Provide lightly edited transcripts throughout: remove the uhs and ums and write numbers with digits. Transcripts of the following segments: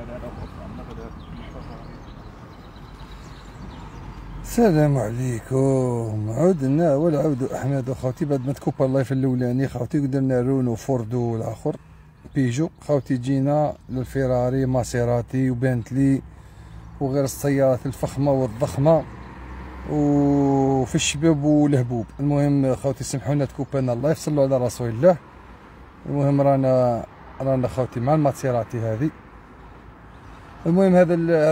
السلام عليكم. عدنا والعود احمد خوتي بعد ما تكوبا اللايف الاولاني خوتي قدرنا رونو فوردو والاخر بيجو خوتي. جينا للفيراري ماسيراتي وبنتلي وغير السيارات الفخمه والضخمه وفي الشباب والهبوب. المهم خوتي سمحونا تكوبانا اللايف، صلوا على رسول الله. المهم رانا خوتي مع الماسيراتي هذه. المهم هذا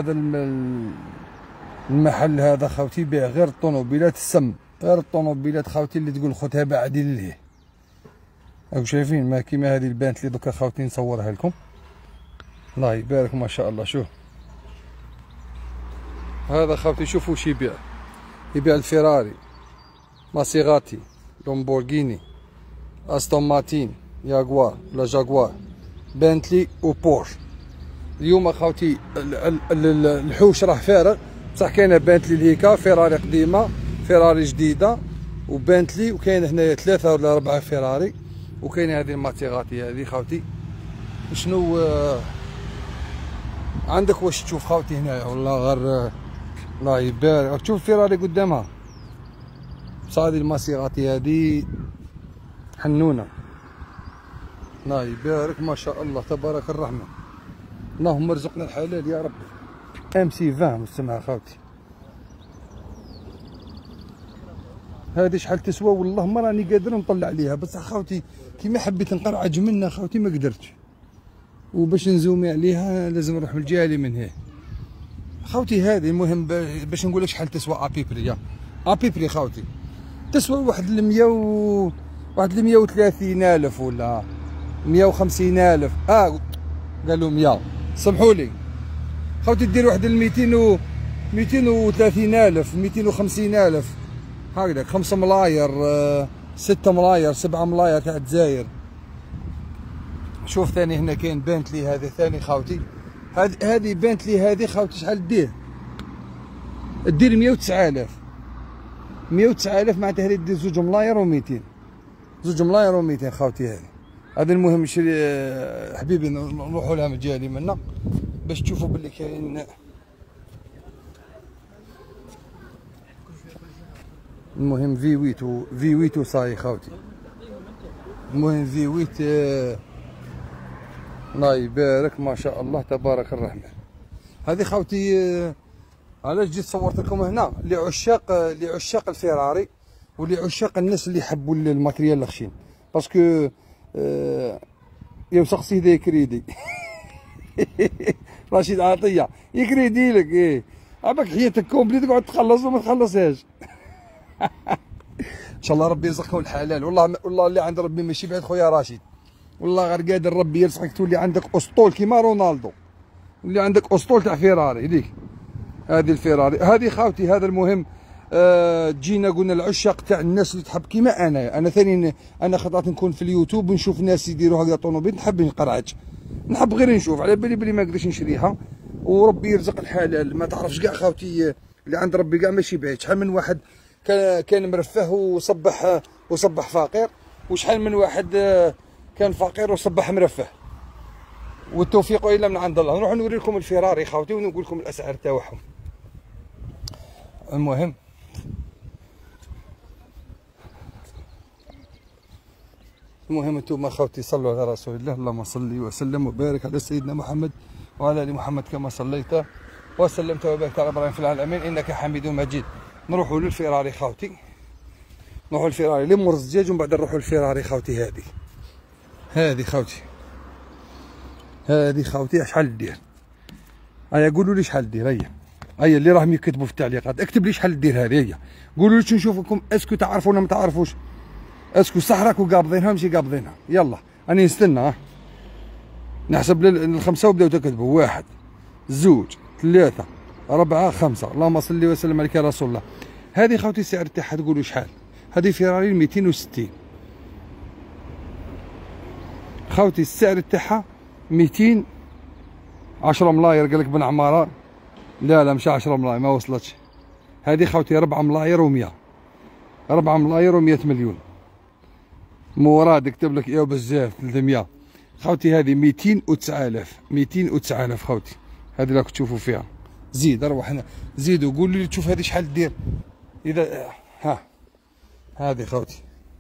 المحل هذا خوتي يبيع غير الطوموبيلات السم، غير الطوموبيلات خوتي اللي تقول خوتها باعدين ليه. راكم شايفين ما كيما هذه البانت اللي دوكا خوتي نصورها لكم. الله يبارك ما شاء الله. شوف هذا خوتي، شوفوا واش يبيع. يبيع الفيراري، ماسيغاتي، لومبورغيني، استون مارتين، ياغوار ولا جاغوار، بنتلي وبورش. اليوم خوتي الحوش راه فارغ، بصح كاينه بنتلي ليكا، فيراري قديمه، فيراري جديده، وبنتلي، وكاين هنايا 3 ولا 4 فيراري، وكاينه هذه الماتيغاتي هذه خوتي. شنو عندك واش تشوف خوتي هنايا؟ والله غير الله يبارك. تشوف فيراري قدامها، بصح هذه الماسيغاتي هذه حنونه. الله يبارك ما شاء الله تبارك الرحمن. اللهم ارزقنا الحلال يا ربي. ام سي 20 مستمع خوتي. هذه شحال تسوى؟ والله ما راني قادر نطلع عليها، بصح خوتي كيما حبيت نقرعج منها خوتي ما قدرتش، وباش نزومي عليها لازم نروح من الجهه اللي من هنا خوتي. هذه المهم باش نقول لك شحال تسوى ابيبري. ابيبري خوتي تسوى واحد 130,000 ولا 150,000. قالوا 100، سمحوا لي خوتي. دير واحد 230,000 250,000 هكذاك، 5 ملاير 6 ملاير 7 ملاير تاع الجزائر. شوف ثاني هنا كاين بنتلي هذه ثاني خوتي. هذه بنتلي هذه خوتي شحال دير 109,000 109,000 معناتها هذه دير 2 ملاير و200 2 ملاير و200 خوتي. هذا المهم نشري حبيبي نروحوا لها من الجهه اللي منا باش تشوفوا باللي كاين. المهم في 8 صاي خوتي. المهم في 8 الله يبارك ما شاء الله تبارك الرحمن. هذه خوتي علاش جيت صورت لكم هنا؟ لعشاق الفيراري ولعشاق الناس اللي يحبوا الماتريال الخشين، باسكو يوسخ سيدي يكريدي رشيد عطيه يكريدي لك. ايه عباك حياتك كومبلي تقعد تخلص وما تخلصهاش ان شاء الله ربي يرزقكم الحلال. والله اللي عند ربي ماشي بعيد خويا رشيد، والله غير قادر ربي يرزقك تولي عندك اسطول كيما رونالدو، واللي عندك اسطول تاع فيراري ليك. هذه الفيراري هذه خاوتي. هذا المهم جينا قلنا العشاق تاع الناس اللي تحب كيما انا ثاني. انا خطرات نكون في اليوتيوب ونشوف ناس يديروا هكذا طوموبيل، نحب نقرعج، نحب غير نشوف، على بالي بلي ما نقدرش نشريها، وربي يرزق الحلال. ما تعرفش كاع خاوتي اللي عند ربي كاع ماشي بعيد. شحال من واحد كان مرفه وصبح فقير، وشحال من واحد كان فقير وصبح مرفه، والتوفيق الا من عند الله. نروح نوري لكم الفيراري خاوتي ونقول لكم الاسعار تاعهم. المهم انتم خوتي صلوا على رسول الله. اللهم صل وسلم وبارك على سيدنا محمد وعلى ال محمد كما صليت وسلمت وباركت على ابراهيم في العالمين انك حميد مجيد. نروحوا للفيراري خوتي، نروحوا للفيراري لمور الزجاج ومن بعد نروحوا للفيراري خوتي. هذه خوتي شحال دير؟ هيا قولوا لي شحال دير. هيا اللي راهم يكتبوا في التعليقات اكتب لي شحال دير هذه. هيا قولوا لي نشوفكم اسكو تعرفوا ولا ما تعرفوش، اسكو صح راكم قابضينها ماشي قابضينها. يلا راني نستنى نحسب للخمسه وبداو تكتبوا. 1 2 3 4 5. اللهم صل وسلم عليك يا رسول الله. هذه خوتي السعر تاعها تقولوا شحال؟ هذه فيراري 260 خوتي، السعر تاعها 210 ملاير. قال لك بن عماره لا مش 10 ملاير ما وصلتش. هذه خوتي 4 ملاير و100 4 ملاير و100 مليون. مراد يكتب لك بزاف 300 خوتي. هذه 209,000 209,000 خوتي. هذه راك تشوفوا فيها. زيد اروح هنا، زيد وقول لي تشوف هذه شحال دير. اذا ها هذه خوتي،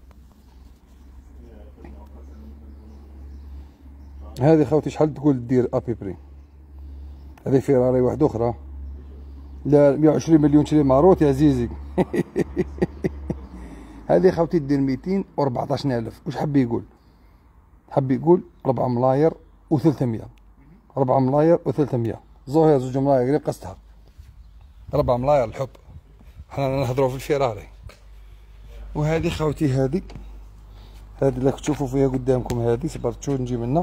هذه خوتي شحال تقول دير ابيبري. هذه فيراري واحده اخرى، لا 120 مليون تشري ماروت يا زيزي. هذه خوتي دير 214,000. واش حب يقول؟ حب يقول 4 ملاير و300. 4 ملاير و300 زوج 2 ملاير قريب قصتها. 4 ملاير الحب. حنا نهضروا في الفيراري. وهذه خوتي هذه اللي تشوفوا فيها قدامكم هذه، صبرت شو نجي منها.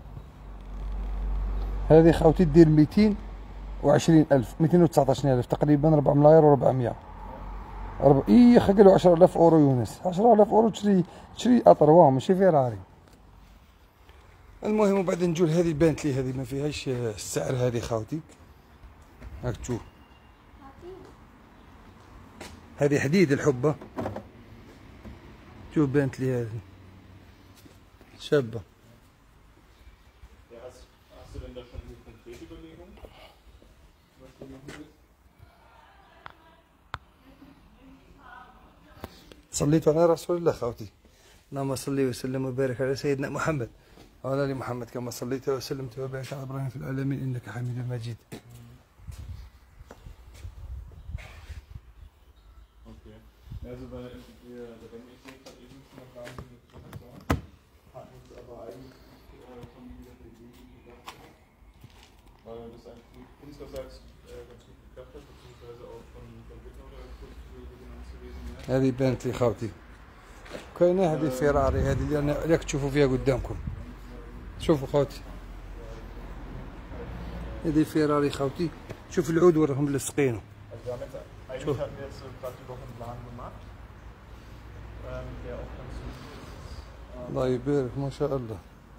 هذه خوتي دير 220,000 219,000 تقريبا 4 ملاير و400. اي خلقوا 10,000 اورو يونس. 10,000 اورو تشري اطروا ماشي فيراري. المهم وبعد نجول هذه بانت لي، هذه ما فيهاش السعر هذه خاوتي. راك تشوف هذه حديد الحبه، شوف بانت لي هذه شابه. صليت على رسول الله خوتي، اللهم صل وسلم وبارك على سيدنا محمد وعلى ال محمد كما صليت وسلمت وبارك على ابراهيم في العالمين انك حميد مجيد. هذه بانت لي خاوتي. كاينه هذه فيراري هذه اللي راك تشوفوا فيها قدامكم. شوفوا خاوتي هذه فيراري خاوتي. شوف العود وراهم ملصقينه. شوف الله يبارك ما شاء الله.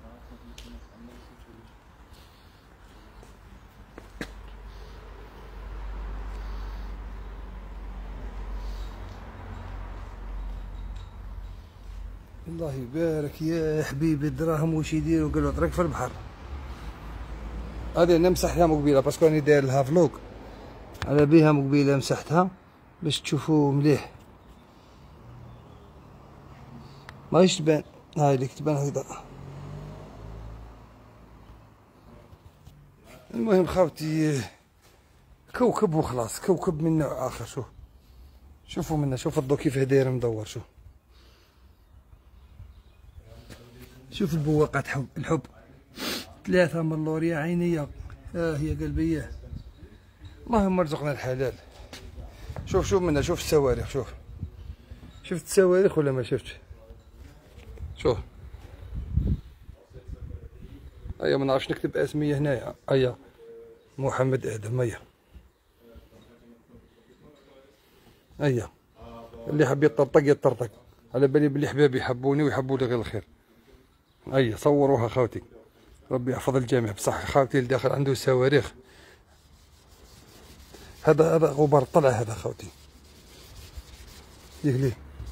الله يبارك يا حبيبي. الدراهم واش يديروا؟ قالوا طريق في البحر. هذه انا مسحتها مقبيله باسكو راني داير لها فلوق، على بيها مقبيله مسحتها باش تشوفوا مليح. ماهيش تبان، هاي اللي تبان هكذا. المهم خاوتي كوكب وخلاص، كوكب من نوع اخر. شوفوا منا، شوف الضو كيف داير مدور. شوف البواقات الحب 3 من لوريا عينيا. هي قلبيه. اللهم ارزقنا الحلال. شوف منا، شوف الصواريخ. شفت الصواريخ ولا ما شفتش؟ شوف ايا ما نعرفش نكتب اسميه هنايا. ايا محمد ادم. ايا اللي حب يطرطق على بالي بلي حبابي يحبوني ويحبوا لي غير الخير. ايا صوروها خاوتي، ربي يحفظ الجميع. بصح خاوتي اللي داخل عنده صواريخ، هذا غبار طلع هذا خاوتي. يهلي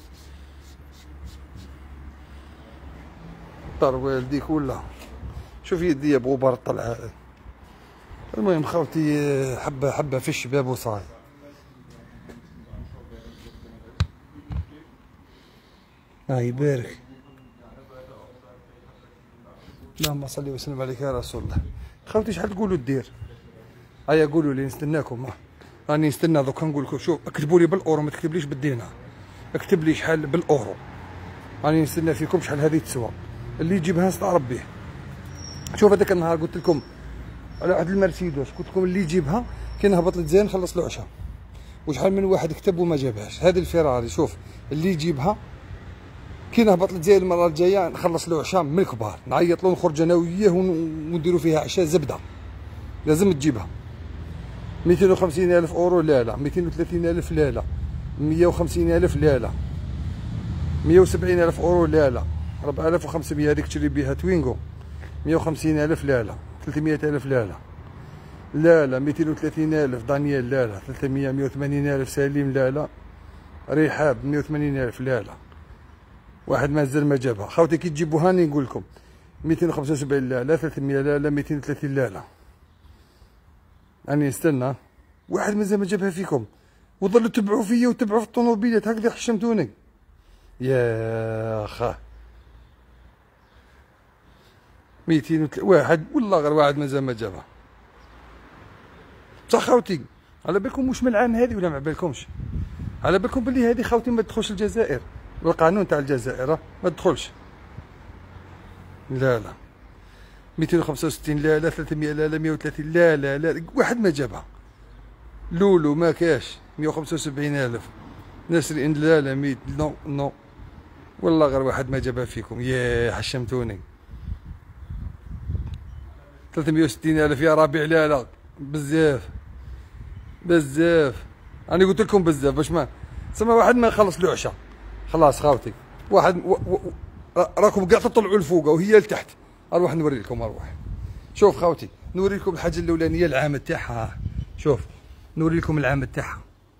طار والديك ولا شوف يدي بغبار طلع هذا. المهم خاوتي حبه في الشباب وصاي. الله يبارك. اللهم صل وسلم عليك يا رسول الله. خاوتي شحال تقولوا دير؟ هيا قولوا لي نستناكم. راني نستنى دوكا نقول لكم. شوف اكتبوا لي بالاورو، ما تكتبليش بالدينار، اكتب لي شحال بالاورو. راني نستنى فيكم شحال هذه تسوى. اللي يجيبها نستعرب به. شوف هذاك النهار قلت لكم على واحد المرسيدس، قلت لكم اللي يجيبها كي نهبط للجزائر نخلص له عشاء. وشحال من واحد كتب وما جابهاش. هذه الفيراري شوف اللي يجيبها كي نهبط للجزائر المره الجايه نخلص له عشاء من الكبار، نعيط له نخرج انا وياه ونديروا فيها عشاء زبده. لازم تجيبها. 250,000 اورو لا 230,000 لا 150,000 لا 170,000 اورو لا 4,500 هذيك تشري بها توينغو. 150,000 لا 300,000 لا 230,000 دانيال لا 300 180,000 سليم لا رحاب 180,000 لا واحد مازال ما جابها. خاوتي كي تجيبوها راني نقول لكم 275 لا 300 لا 230 لا يعني استنى، واحد مازال ما جابها فيكم وظلوا تبعوا فيا وتبعوا في الطوموبيلات، هكذا حشمتوني يا خا. 203 واحد والله غير واحد مازال ما جابها. بصح خاوتي على بالكم واش من العام هذه ولا ما على بالكمش؟ على بالكم بلي هذه خاوتي ما تدخلش الجزائر، والقانون تاع الجزائر ما تدخلش. لا لا 265 لا لا 300 لا لا 130 لا لا لا واحد ما جابها. لولو ما كاش 175,000. نسرين لا لا 100 نو نو والله غير واحد ما جابها فيكم. يا حشمتوني. 360,000 يا ربيع. لا لا بزاف بزاف، انا قلت لكم بزاف باش ما سما واحد ما يخلص له عشاء. خلاص خاوتي واحد راكم كاع تطلعوا لفوق وهي لتحت. اروح نوري لكم. اروح شوف خاوتي نوري لكم الحاجه الاولانيه العام تاعها. شوف نوري لكم العام تاعها.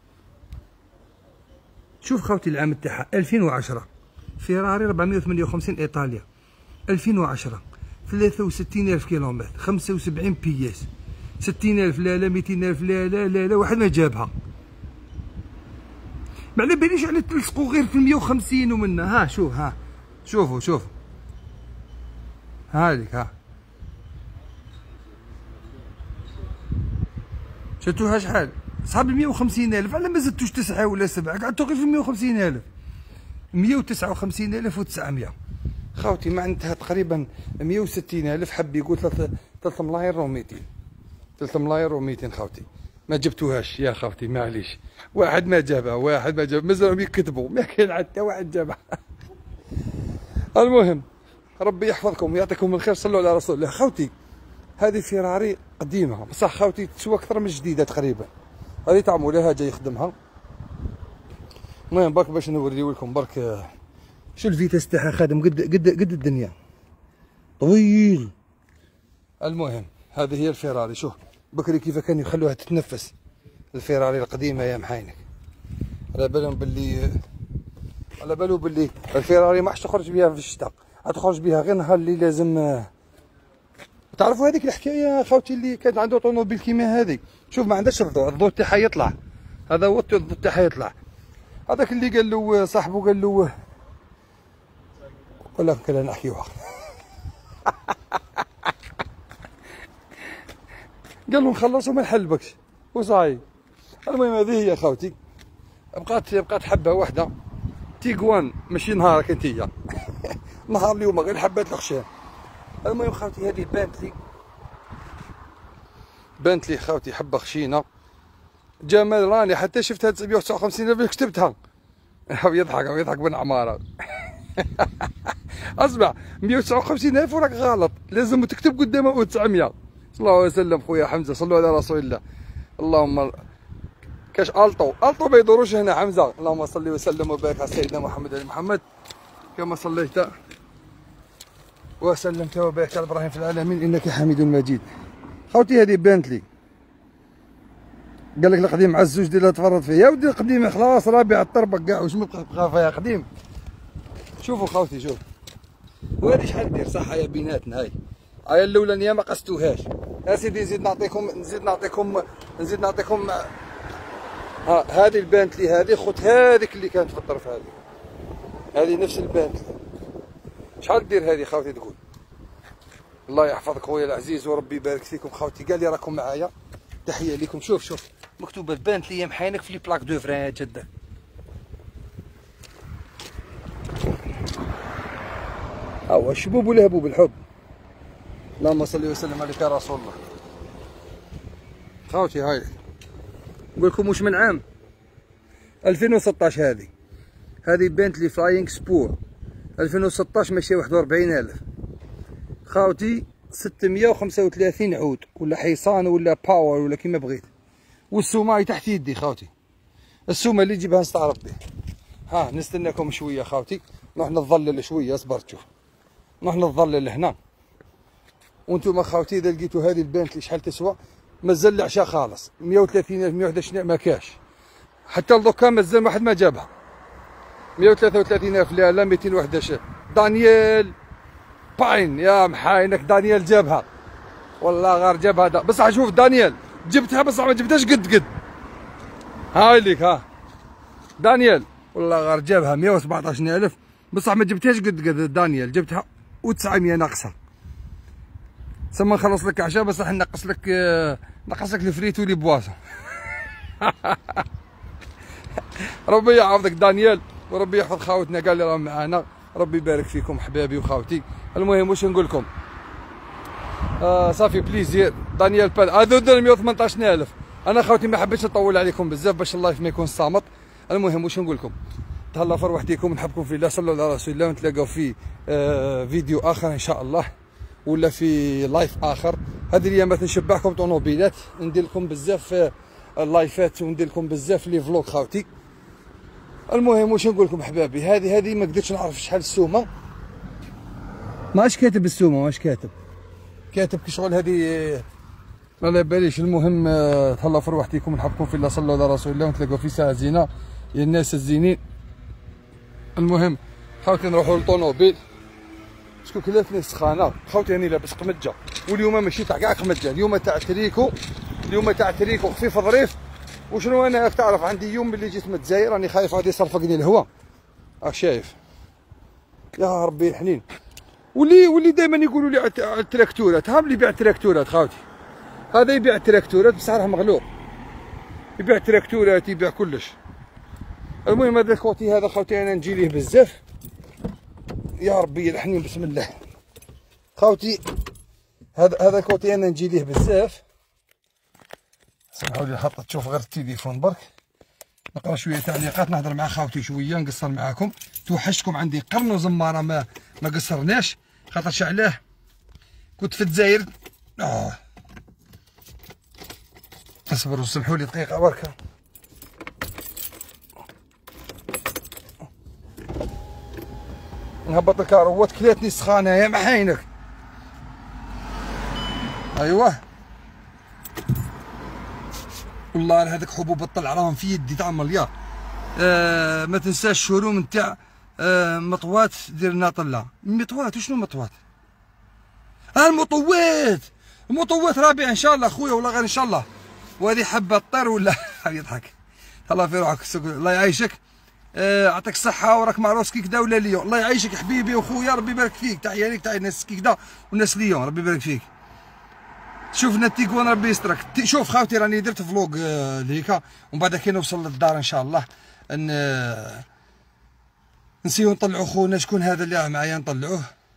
شوف خاوتي العام تاعها 2010 فيراري 458 ايطاليا 2010 63,000 كيلومتر 75 بياس 60,000 لا لا 200,000 لا لا لا لا واحد ما جابها. ما على باليش على تلصقوا غير في 150 ومنها. ها شوف ها شوفوا شوفوا هذيك ها شفتوها شحال صحاب 150,000 على ما زدتوش 9 ولا 7 قعدتوا غير في 150,000 159,900 خاوتي. معناتها تقريبا 160,000 حب يقول 3 ملاير و200 3 ملاير و200 خاوتي ما جبتوهاش يا خاوتي معليش. واحد ما جابها واحد ما جاب مازالهم يكتبوا ما كاين حتى واحد جابها. المهم ربي يحفظكم ويعطيكم الخير. صلوا على رسول الله. خاوتي هذه فيراري قديمه بصح خاوتي تسوى اكثر من الجديده تقريبا. هذه تاع مولاها جاي يخدمها. المهم برك باش نوريو لكم برك شو الفيتاس تاعها خادم قد الدنيا طويل. المهم هذه هي الفيراري. شوف بكري كيف كانوا يخلوها تتنفس الفيراري القديمه يا محاينك. على بالهم باللي الفيراري ما حش تخرج بها في الشتاء، تخرج بها غير نهار اللي لازم. تعرفوا هذيك الحكايه خاوتي اللي كانت عنده طوموبيل كيما هذه. شوف ما عندهاش الضوء تاعها يطلع. هذا هو الضوء تاعها يطلع. هذاك اللي قال له صاحبه قال له قول لك كلا نحكيوها قال له نخلصوا ما نحلبكش وصاي. المهم هذه هي خاوتي. بقات حبه واحده تيغوان ماشي نهارك انتيا نهار اليوم غير حبات الخشام. المهم خاوتي هذه بانت لي خاوتي حبه خشينه. جمال راني حتى شفتها 959,000 كتبتها. يضحك بن عماره اسمع 159,000 وراك غلط لازم تكتب قدامه 900. صلى الله عليه وسلم خويا حمزه. صلوا على رسول الله. اللهم كاش الطو ما يدوروش هنا حمزه. اللهم صل وسلم وبارك على سيدنا محمد ال محمد كما صليت وسلمت وبارك على ابراهيم في العالمين انك حميد مجيد. خوتي هذه بانت لي قال لك القديم مع الزوج ديالها تفرط فيه. يا ودي القديم خلاص رابع الطربق كاع واش ما بقى فيها قديم. شوفوا خوتي شوف وهذه شحال دير صح يا بيناتنا. هاي الاولانيه ما قستوهاش. يا سيدي نزيد نعطيكم ها هذه البانت لي هذه خذ هذيك اللي كانت في الطرف هذه نفس البانت لي. شحال دير هذه خاوتي تقول. الله يحفظك خويا العزيز وربي يبارك فيكم خاوتي. قال لي راكم معايا تحيه لكم. شوف مكتوبه بانت لي محاينك في لي بلاك دو فران جده. هو الشبوب والهبوب الحب. اللهم صل وسلم عليك يا رسول الله. خاوتي هاي نقول لكم واش من عام 2016 هذه بانت لي فلاينغ سبور 2016 ماشي 41,000 خاوتي 635 عود ولا حصان ولا باور ولا كيما بغيت. والسوماي تحت يدي خاوتي. السومه اللي تجيبها نستعرض به. ها نستناكم شويه خاوتي نروح نتظلل شويه. اصبر تشوف نروح نتظلل هنا. وانتم خاوتي اذا لقيتوا هذه البانت لي شحال تسوى مازال العشاء خالص 130,000 111 ما كاش حتى لدوكا مازال واحد ما جابها. 133,000 لا 211 دانيال باين يا محاينك. دانيال جابها والله غير جابها بصح شوف دانيال جبتها بصح ما جبتهاش قد هاي ليك ها دانيال، والله غير جابها 117,000 بصح ما جبتهاش قد دانيال، جبتها و900 ناقصها. سما نخلص لك عشاء بصح نقص لك الفريتو لي بواسون. ربي يحفظك دانيال، وربي يحفظ خاوتنا كاع اللي راهم معانا، ربي يبارك فيكم حبابي وخاوتي. المهم واش نقول لكم، صافي بليزير دانيال بال هذو دار 118,000. انا خاوتي ما حبيتش نطول عليكم بزاف باش اللايف ما يكون صامت. المهم واش نقول لكم، تهلاو في روحتكم، نحبكم في الله، صلوا على رسول الله، ونتلاقاو في فيديو اخر ان شاء الله، ولا في لايف اخر. هذه الايامات نشبعكم طونوبيلات، ندير لكم بزاف اللايفات وندير لكم بزاف لي فلوق خاوتي. المهم واش نقول لكم حبابي، هذه ما قدرتش نعرف شحال السومه، ماش كاتب السومه، ماش كاتب كي شغل هذه ما على باليش. المهم تهلاو في روحتكم، نحبكم في الله، صلوا على رسول الله، ونتلاقاو في ساعه زينه يا الناس الزينين. المهم خاوتي نروحوا للطونوبيل، شكون كلاتني سخانه خاوتي، راني لابس قمجه، واليوم ماشي تاع كاع قمجه، اليوم تاع تريكو، خفيف ظريف. وشنو انا راك تعرف عندي يوم اللي جيت من الجزائر راني خايف غادي يصرفقني الهواء، راك شايف يا ربي الحنين. واللي دائما يقولوا لي على التراكتورات، ها اللي يبيع التراكتورات خاوتي، هذا يبيع التراكتورات بصح راه مغلوب، يبيع التراكتورات يبيع كلش. المهم هذا الكوتي هذا خاوتي انا نجي ليه بزاف، يا ربي الحنين بسم الله خاوتي، هذا الكوتي انا نجي ليه بزاف. سمحوا لي حطيت تشوف غير التليفون برك، نقرا شويه تعليقات، نهضر مع خاوتي شويه، نقصر معاكم، توحشتكم عندي قرن وزماره ما قصرناش، خاطرش علاه كنت في الجزائر. اصبروا سمحوا لي دقيقه بركه. نهبط الكاروات، كلاتني سخانه يا محاينك. ايوه والله هذاك حبوب الطلع راهم في يدي تاع مليار. ما تنساش الشروم نتاع مطوات، دير لنا طله مطوات. وشنو مطوات؟ المطوات رابع ان شاء الله خويا، والله غير ان شاء الله. وهذه حبه طير ولا يضحك. الله في روحك، الله يعيشك، يعطيك الصحه، وراك مع روسكي كدا ولا ليون. الله يعيشك حبيبي وخويا، ربي يبارك فيك، تحيه ليك تحيه الناس كي كدا والناس ليون، ربي يبارك فيك. شوفنا التيكوان ربي يسترك. شوف خاوتي راني درت فلوق ليكا، ومن بعد كي نوصل للدار ان شاء الله نسيو نطلعو خونا، شكون هذا اللي راه معايا نطلعوه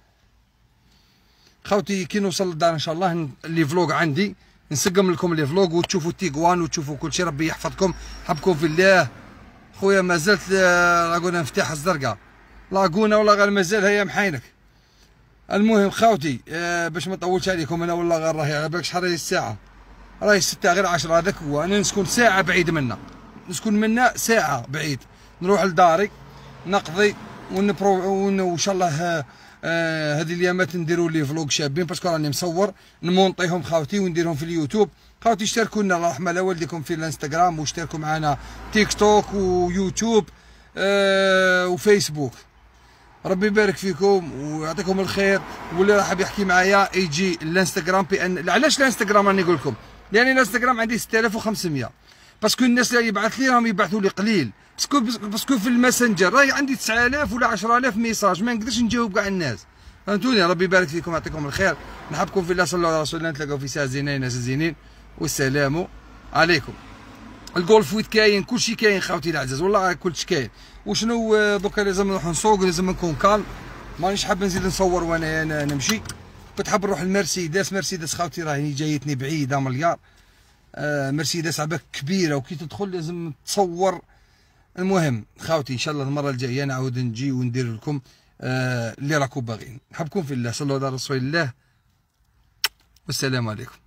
خاوتي. كي نوصل للدار ان شاء الله لي فلوق عندي نسقم لكم لي فلوق، وتشوفوا التيكوان وتشوفوا كل شيء. ربي يحفظكم، حبكم في الله خويا. مازالت لاكونا مفتاح الزرقاء لاكونا، ولا غير مازال هي محاينك. المهم خاوتي باش ما نطولش عليكم، انا والله غير راهي على بالك شحال راهي الساعه، راهي 6 غير 10. هذاك هو، انا نسكن ساعه بعيد منا، ساعه بعيد، نروح لداري نقضي وان شاء الله هذه الايامات نديروا لي فلوق شابين، باسكو راني مصور نمونطيهم خاوتي ونديرهم في اليوتيوب. خاوتي اشتركوا لنا الله يرحم على والديكم في الانستغرام، واشتركوا معنا تيك توك ويوتيوب وفيسبوك. ربي يبارك فيكم ويعطيكم الخير. واللي راح يحكي معايا يجي الانستغرام، بان علاش الانستغرام راني نقول لكم، لان الانستغرام عندي 6500، باسكو الناس اللي يبعث لي راهم يبعثوا لي قليل، باسكو في الماسنجر راهي عندي 9000 ولا 10000 ميساج، ما نقدرش نجاوب كاع الناس، فهمتوني. ربي يبارك فيكم ويعطيكم الخير، نحبكم في الله، صلوا على رسول الله، نتلاقاو في ساعه زينه ناس زينين، والسلام عليكم. الجولف ويت كاين، كلشي كاين خاوتي العزاز، والله كلشي كاين. وشنو دوكا لازم نروح نسوق، لازم نكون كالم، مانيش حاب نزيد نصور وانا نمشي. كنت حاب نروح المرسيدس خاوتي راهي جايتني بعيده مليار. مرسيدس عباك كبيره، وكي تدخل لازم تصور. المهم خاوتي ان شاء الله المره الجايه نعاود نجي وندير لكم اللي راكم باغيين. نحبكم في الله، صلوا على رسول الله، والسلام عليكم.